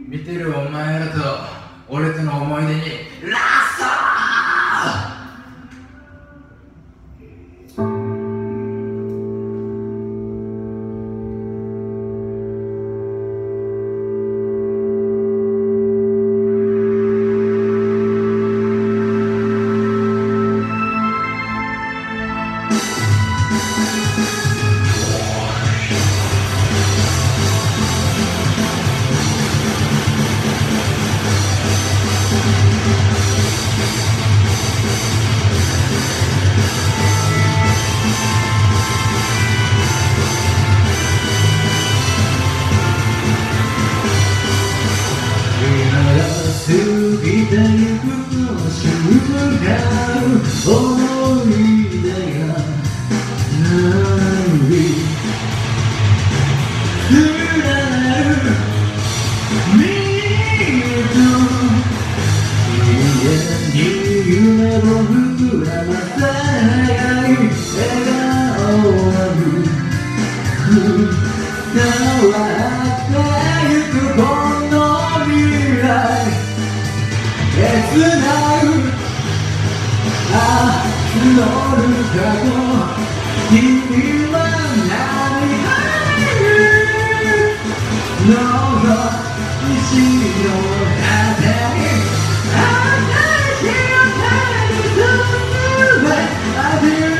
見てるお前らと俺との思い出にラスト。 過ぎてゆく瞬間思い出がない連なる見と家に夢を膨らませない笑顔は変わってゆくこの未来切ない募る過去君は何の石の盾に私の手に進めありる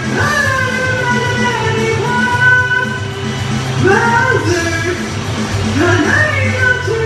まず叶いのち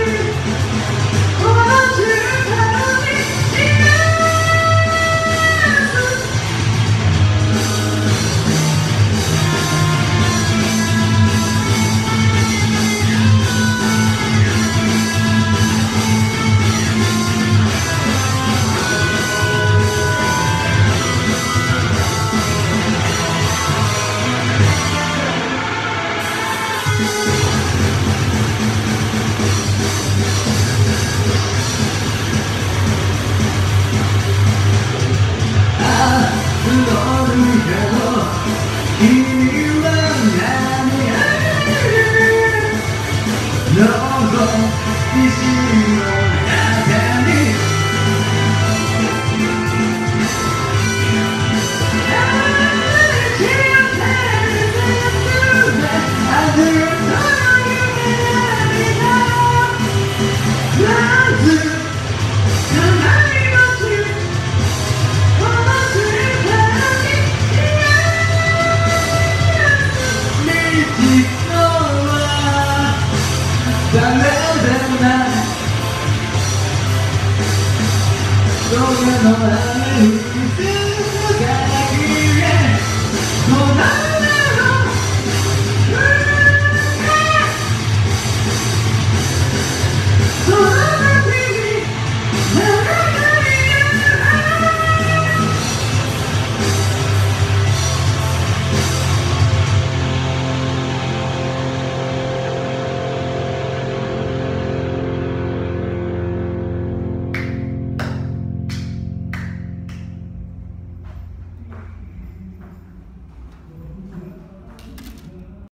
誰でもない